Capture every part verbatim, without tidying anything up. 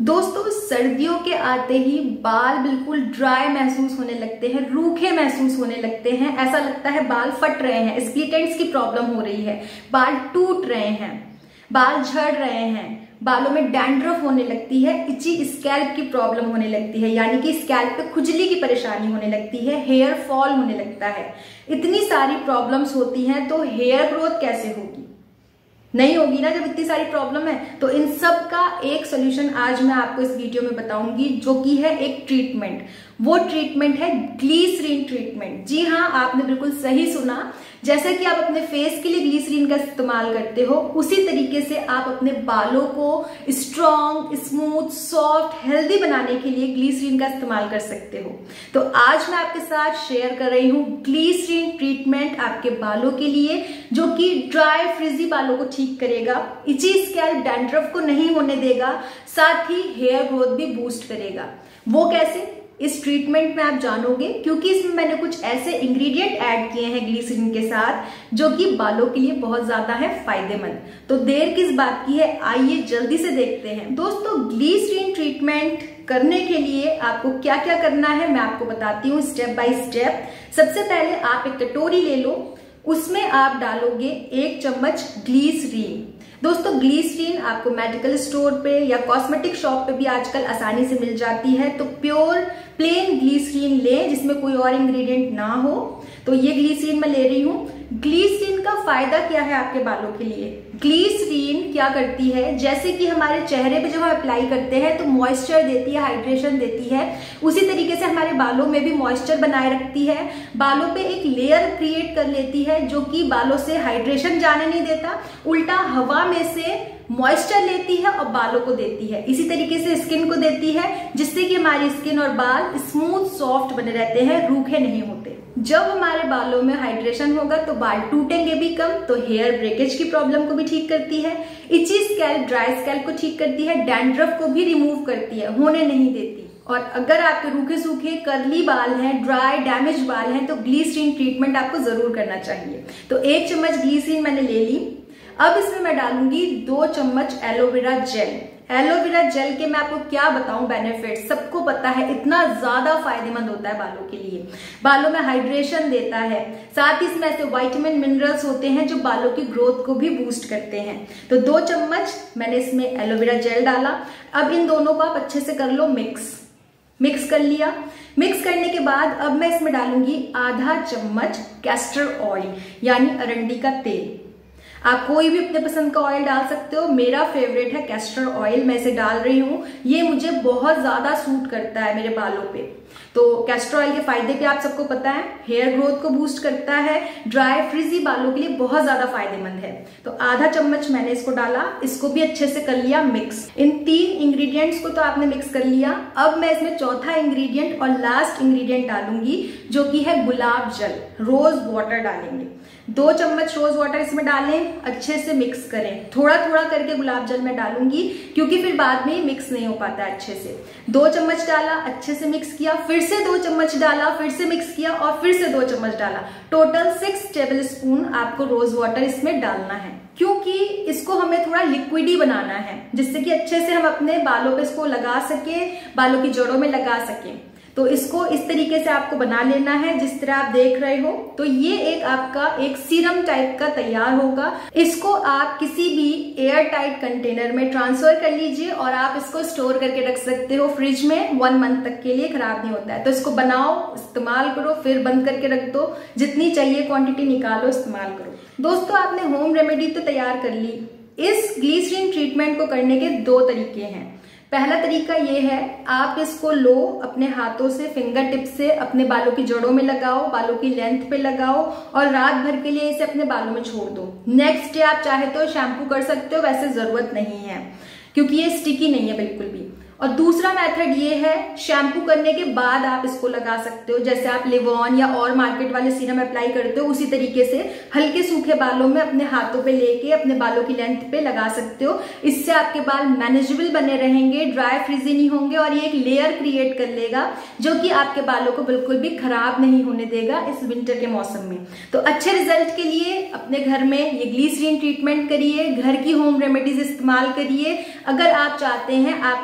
दोस्तों सर्दियों के आते ही बाल बिल्कुल ड्राई महसूस होने लगते हैं, रूखे महसूस होने लगते हैं। ऐसा लगता है बाल फट रहे हैं, स्प्लिट एंड्स की प्रॉब्लम हो रही है, बाल टूट रहे हैं, बाल झड़ रहे हैं, बालों में डैंड्रफ होने लगती है, इची स्कैल्प की प्रॉब्लम होने लगती है, यानी कि स्कैल्प पे खुजली की परेशानी होने लगती है, हेयर फॉल होने लगता है। इतनी सारी प्रॉब्लम्स होती हैं तो हेयर ग्रोथ कैसे होगी? नहीं होगी ना जब इतनी सारी प्रॉब्लम है। तो इन सब का एक सोल्यूशन आज मैं आपको इस वीडियो में बताऊंगी, जो कि है एक ट्रीटमेंट। वो ट्रीटमेंट है ग्लीसरीन ट्रीटमेंट। जी हाँ, आपने बिल्कुल सही सुना। जैसे कि आप अपने फेस के लिए ग्लीसरीन का इस्तेमाल करते हो, उसी तरीके से आप अपने बालों को स्ट्रॉन्ग, स्मूथ, सॉफ्ट, हेल्दी बनाने के लिए ग्लीसरीन का इस्तेमाल कर सकते हो। तो आज मैं आपके साथ शेयर कर रही हूँ ग्लीसरीन ट्रीटमेंट आपके बालों के लिए, जो कि ड्राई फ्रिजी बालों को ठीक करेगा, इची स्कैल्प डैंड्रफ को नहीं होने देगा, साथ ही हेयर ग्रोथ भी बूस्ट करेगा। वो कैसे, इस ट्रीटमेंट में आप जानोगे, क्योंकि इसमें मैंने कुछ ऐसे इंग्रेडिएंट ऐड किए हैं ग्लीसरीन के साथ जो कि बालों के लिए बहुत ज्यादा है फायदेमंद। तो देर किस बात की है, आइए जल्दी से देखते हैं। दोस्तों ग्लीसरीन ट्रीटमेंट करने के लिए आपको क्या क्या करना है मैं आपको बताती हूँ स्टेप बाय स्टेप। सबसे पहले आप एक कटोरी ले लो, उसमें आप डालोगे एक चम्मच ग्लीसरीन। दोस्तों ग्लीसरीन आपको मेडिकल स्टोर पे या कॉस्मेटिक शॉप पे भी आजकल आसानी से मिल जाती है। तो प्योर प्लेन ग्लीसरीन लें जिसमें कोई और इंग्रेडिएंट ना हो। तो ये ग्लीसरीन मैं ले रही हूँ। ग्लीसरीन का फायदा क्या है आपके बालों के लिए? ग्लीसरीन क्या करती है, जैसे कि हमारे चेहरे पे जब हम अप्लाई करते हैं तो मॉइस्चर देती है, हाइड्रेशन देती है, उसी तरीके से हमारे बालों में भी मॉइस्चर बनाए रखती है, बालों पे एक लेयर क्रिएट कर लेती है जो कि बालों से हाइड्रेशन जाने नहीं देता, उल्टा हवा में से मॉइस्चर लेती है और बालों को देती है। इसी तरीके से स्किन को देती है, जिससे कि हमारी स्किन और बाल स्मूथ सॉफ्ट बने रहते हैं, रूखे नहीं होते। जब हमारे बालों में हाइड्रेशन होगा तो बाल टूटेंगे भी कम, तो हेयर ब्रेकेज की प्रॉब्लम को भी ठीक करती है, इची स्कैल्प, ड्राई स्कैल्प को ठीक करती है, डैंड्रफ को भी रिमूव करती है, होने नहीं देती। और अगर आपके रूखे सूखे कर्ली बाल हैं, ड्राई डैमेज बाल हैं, तो ग्लीसरीन ट्रीटमेंट आपको जरूर करना चाहिए। तो एक चम्मच ग्लीसरीन मैंने ले ली। अब इसमें मैं डालूंगी दो चम्मच एलोवेरा जेल। एलोवेरा जेल के मैं आपको क्या बताऊं बेनिफिट, सबको पता है इतना ज्यादा फायदेमंद होता है बालों के लिए। बालों में हाइड्रेशन देता है, साथ ही इसमें ऐसे विटामिन मिनरल्स होते हैं जो बालों की ग्रोथ को भी बूस्ट करते हैं। तो दो चम्मच मैंने इसमें एलोवेरा जेल डाला। अब इन दोनों को आप अच्छे से कर लो मिक्स। मिक्स कर लिया। मिक्स करने के बाद अब मैं इसमें डालूंगी आधा चम्मच कैस्टर ऑयल, यानी अरंडी का तेल। आप कोई भी अपने पसंद का ऑयल डाल सकते हो, मेरा फेवरेट है कैस्टर ऑयल, मैं इसे डाल रही हूँ। ये मुझे बहुत ज्यादा सूट करता है मेरे बालों पे। तो कैस्टर ऑयल के फायदे भी आप सबको पता है, हेयर ग्रोथ को बूस्ट करता है, ड्राई फ्रिजी बालों के लिए बहुत ज्यादा फायदेमंद है। तो आधा चम्मच मैंने इसको डाला, इसको भी अच्छे से कर लिया मिक्स। इन तीन इंग्रेडिएंट्स को तो आपने मिक्स कर लिया। अब मैं इसमें चौथा इंग्रेडिएंट और लास्ट इंग्रेडिएंट डालूंगी, जो कि है गुलाब जल, रोज वाटर डालेंगे। दो चम्मच रोज वाटर इसमें डालें, अच्छे से मिक्स करें। थोड़ा थोड़ा करके गुलाब जल मैं डालूंगी, क्योंकि फिर बाद में मिक्स नहीं हो पाता अच्छे से। दो चम्मच डाला, अच्छे से मिक्स किया, फिर से दो चम्मच डाला, फिर से मिक्स किया और फिर से दो चम्मच डाला। टोटल सिक्स टेबल स्पून आपको रोज वाटर इसमें डालना है, क्योंकि इसको हमें थोड़ा लिक्विडी बनाना है, जिससे कि अच्छे से हम अपने बालों पे इसको लगा सके, बालों की जड़ों में लगा सके। तो इसको इस तरीके से आपको बना लेना है जिस तरह आप देख रहे हो। तो ये एक आपका एक सीरम टाइप का तैयार होगा। इसको आप किसी भी एयर टाइट कंटेनर में ट्रांसफर कर लीजिए और आप इसको स्टोर करके रख सकते हो फ्रिज में, वन मंथ तक के लिए, खराब नहीं होता है। तो इसको बनाओ, इस्तेमाल करो, फिर बंद करके रख दो, जितनी चाहिए क्वांटिटी निकालो, इस्तेमाल करो। दोस्तों आपने होम रेमेडी तो तैयार कर ली। इस ग्लीसरीन ट्रीटमेंट को करने के दो तरीके हैं। पहला तरीका ये है, आप इसको लो, अपने हाथों से, फिंगर टिप से अपने बालों की जड़ों में लगाओ, बालों की लेंथ पे लगाओ और रात भर के लिए इसे अपने बालों में छोड़ दो। नेक्स्ट डे आप चाहे तो शैम्पू कर सकते हो, वैसे जरूरत नहीं है क्योंकि ये स्टिकी नहीं है बिल्कुल भी। और दूसरा मेथड ये है, शैम्पू करने के बाद आप इसको लगा सकते हो, जैसे आप लिवॉन या और मार्केट वाले सीरम अप्लाई करते हो, उसी तरीके से हल्के सूखे बालों में अपने हाथों पे लेके अपने बालों की लेंथ पे लगा सकते हो। इससे आपके बाल मैनेजेबल बने रहेंगे, ड्राई फ्रीजी नहीं होंगे और ये एक लेयर क्रिएट कर लेगा जो कि आपके बालों को बिल्कुल भी खराब नहीं होने देगा इस विंटर के मौसम में। तो अच्छे रिजल्ट के लिए अपने घर में ये ग्लीसरीन ट्रीटमेंट करिए, घर की होम रेमेडीज इस्तेमाल करिए। अगर आप चाहते हैं आपके बाल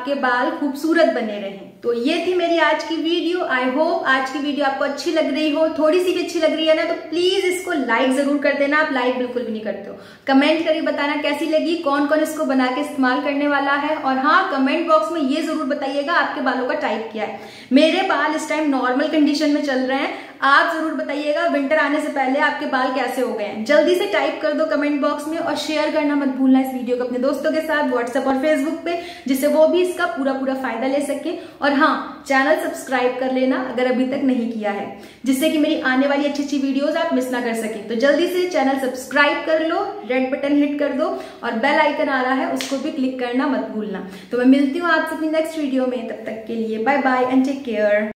बाल खूबसूरत बने रहें। तो ये थी मेरी आज की वीडियो। आई होप आज की वीडियो आपको अच्छी लग रही हो, थोड़ी सी भी अच्छी लग रही है ना तो प्लीज इसको लाइक जरूर कर देना। आप लाइक बिल्कुल भी नहीं करते हो। कमेंट करके बताना कैसी लगी, कौन कौन इसको बना के इस्तेमाल करने वाला है। और हाँ, कमेंट बॉक्स में ये जरूर बताइएगा आपके बालों का टाइप क्या है। मेरे बाल इस टाइम नॉर्मल कंडीशन में चल रहे हैं, आप जरूर बताइएगा विंटर आने से पहले आपके बाल कैसे हो गए हैं। जल्दी से टाइप कर दो कमेंट बॉक्स में और शेयर करना मत भूलना इस वीडियो को अपने दोस्तों के साथ व्हाट्सएप और फेसबुक पे, जिससे वो भी इसका पूरा पूरा फायदा ले सके। और हाँ, चैनल सब्सक्राइब कर लेना अगर अभी तक नहीं किया है, जिससे कि मेरी आने वाली अच्छी अच्छी वीडियोस आप मिस ना कर सके। तो जल्दी से चैनल सब्सक्राइब कर लो, रेड बटन हिट कर दो और बेल आइकन आ रहा है उसको भी क्लिक करना मत भूलना। तो मैं मिलती हूँ आपसे अपनी नेक्स्ट वीडियो में, तब तक के लिए bye bye and take care.